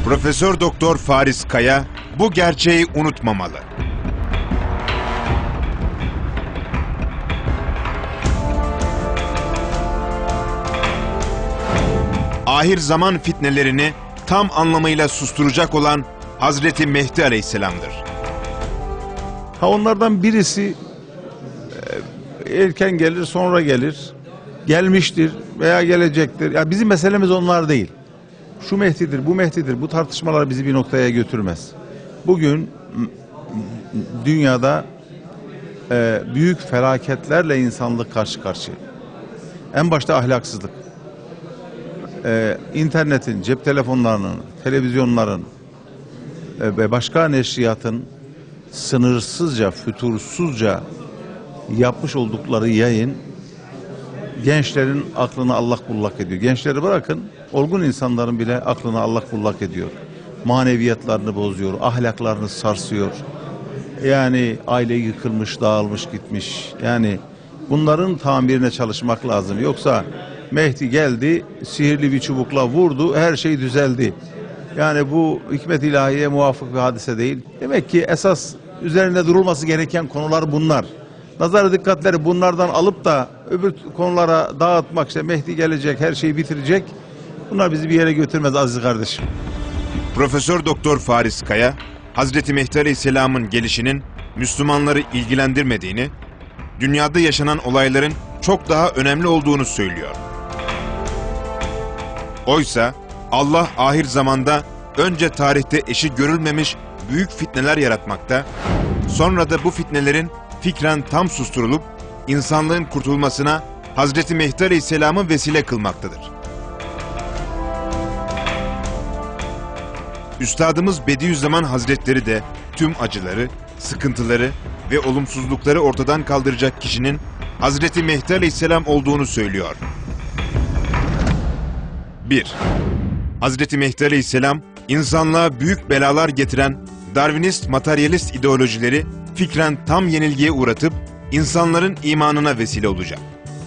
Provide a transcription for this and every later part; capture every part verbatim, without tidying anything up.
Profesör Doktor Faris Kaya bu gerçeği unutmamalı. Ahir zaman fitnelerini tam anlamıyla susturacak olan Hazreti Mehdi Aleyhisselam'dır. Ha onlardan birisi e, erken gelir, sonra gelir, gelmiştir veya gelecektir. Ya bizim meselemiz onlar değil. Şu Mehdi'dir, bu Mehdi'dir. Bu tartışmalar bizi bir noktaya götürmez. Bugün dünyada e, büyük felaketlerle insanlık karşı karşıya. En başta ahlaksızlık. E, internetin, cep telefonlarının, televizyonların e, ve başka neşriyatın sınırsızca, fütursuzca yapmış oldukları yayın gençlerin aklını allak bullak ediyor. Gençleri bırakın, olgun insanların bile aklını allak bullak ediyor. Maneviyatlarını bozuyor, ahlaklarını sarsıyor. Yani aile yıkılmış, dağılmış gitmiş. Yani bunların tamirine çalışmak lazım. Yoksa Mehdi geldi, sihirli bir çubukla vurdu, her şey düzeldi. Yani bu hikmet ilahiye muvafık bir hadise değil. Demek ki esas üzerinde durulması gereken konular bunlar. Nazar dikkatleri bunlardan alıp da öbür konulara dağıtmak, işte Mehdi gelecek, her şeyi bitirecek. Bunlar bizi bir yere götürmez aziz kardeşim. Profesör Doktor Faris Kaya, Hazreti Mehdi Aleyhisselam'ın gelişinin Müslümanları ilgilendirmediğini, dünyada yaşanan olayların çok daha önemli olduğunu söylüyor. Oysa Allah ahir zamanda önce tarihte eşi görülmemiş büyük fitneler yaratmakta, sonra da bu fitnelerin fikren tam susturulup insanlığın kurtulmasına Hazreti Mehdi Aleyhisselam'ı vesile kılmaktadır. Üstadımız Bediüzzaman Hazretleri de tüm acıları, sıkıntıları ve olumsuzlukları ortadan kaldıracak kişinin Hazreti Mehdi Aleyhisselam olduğunu söylüyor. bir. Hazreti Mehdi Aleyhisselam, insanlığa büyük belalar getiren Darwinist materyalist ideolojileri fikren tam yenilgiye uğratıp insanların imanına vesile olacak.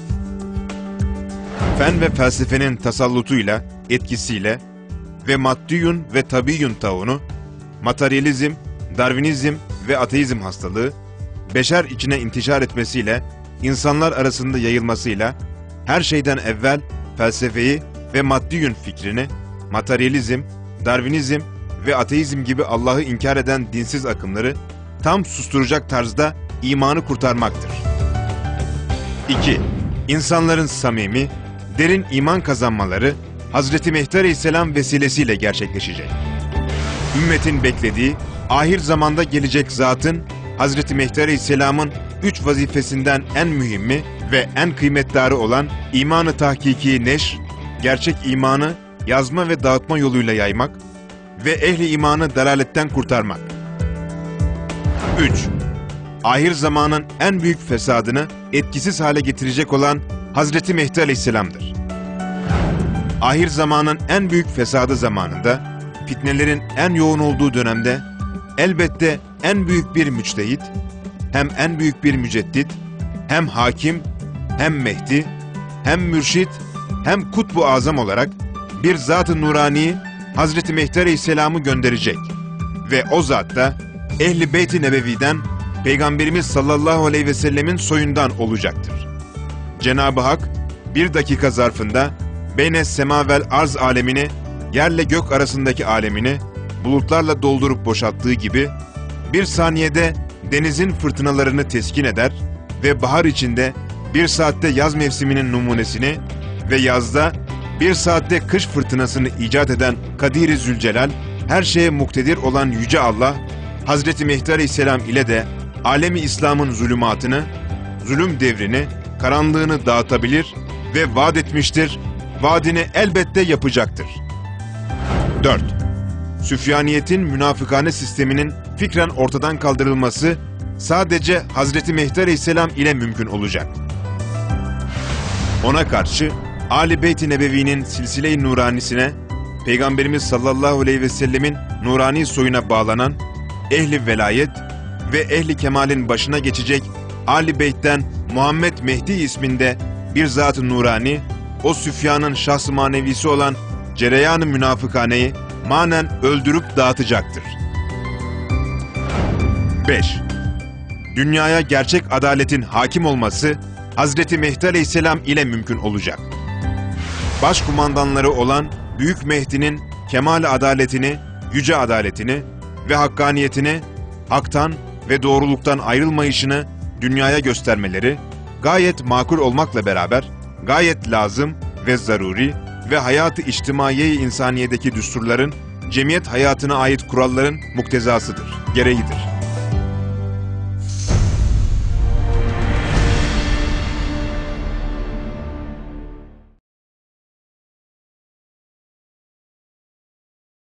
Fen ve felsefenin tasallutuyla, etkisiyle ve maddiyun ve tabiyyun taunu, materyalizm, Darwinizm ve ateizm hastalığı, beşer içine intişar etmesiyle, insanlar arasında yayılmasıyla, her şeyden evvel felsefeyi ve maddiyun fikrini, materyalizm, Darwinizm ve ateizm gibi Allah'ı inkar eden dinsiz akımları tam susturacak tarzda imanı kurtarmaktır. iki. İnsanların samimi, derin iman kazanmaları Hazreti Mehdi Aleyhisselam vesilesiyle gerçekleşecek. Ümmetin beklediği, ahir zamanda gelecek zatın Hazreti Mehdi Aleyhisselam'ın üç vazifesinden en mühimi ve en kıymetdarı olan imanı tahkiki neşr, gerçek imanı yazma ve dağıtma yoluyla yaymak ve ehli imanı dalaletten kurtarmak. üç. Ahir zamanın en büyük fesadını etkisiz hale getirecek olan Hazreti Mehdi Aleyhisselam'dır. Ahir zamanın en büyük fesadı zamanında, fitnelerin en yoğun olduğu dönemde, elbette en büyük bir müçtehit, hem en büyük bir müceddit, hem hakim, hem Mehdi, hem mürşit, hem kutbu azam olarak bir zat-ı nurani Hazreti Mehdi Aleyhisselam'ı gönderecek ve o zat da Ehl-i Beyt-i Nebevi'den Peygamberimiz sallallahu aleyhi ve sellemin soyundan olacaktır. Cenab-ı Hak bir dakika zarfında beyne sema vel arz alemini, yerle gök arasındaki alemini bulutlarla doldurup boşalttığı gibi bir saniyede denizin fırtınalarını teskin eder ve bahar içinde bir saatte yaz mevsiminin numunesini ve yazda bir saatte kış fırtınasını icat eden Kadir-i Zülcelal, her şeye muktedir olan Yüce Allah, Hazreti Mehdi Aleyhisselam ile de alemi İslam'ın zulümatını, zulüm devrini, karanlığını dağıtabilir ve vaat etmiştir, vaadini elbette yapacaktır. dört. Süfyaniyetin münafıkane sisteminin fikren ortadan kaldırılması sadece Hazreti Mehdi Aleyhisselam ile mümkün olacak. Ona karşı Ali Beyt-i Nebevi'nin silsile-i nuranisine, Peygamberimiz sallallahu aleyhi ve sellemin nurani soyuna bağlanan ehli velayet ve ehli kemalin başına geçecek Ali Beyt'ten Muhammed Mehdi isminde bir zat-ı nurani, o Süfyan'ın şahs-ı manevisi olan cereyan-ı münafıkaneyi manen öldürüp dağıtacaktır. beş. Dünyaya gerçek adaletin hakim olması Hazreti Mehdi Aleyhisselam ile mümkün olacak. Başkumandanları olan Büyük Mehdi'nin kemal adaletini, yüce adaletini ve hakkaniyetini, haktan ve doğruluktan ayrılmayışını dünyaya göstermeleri gayet makul olmakla beraber gayet lazım ve zaruri ve hayat-ı içtimaiye-i insaniyedeki düsturların, cemiyet hayatına ait kuralların muktezasıdır, gereğidir.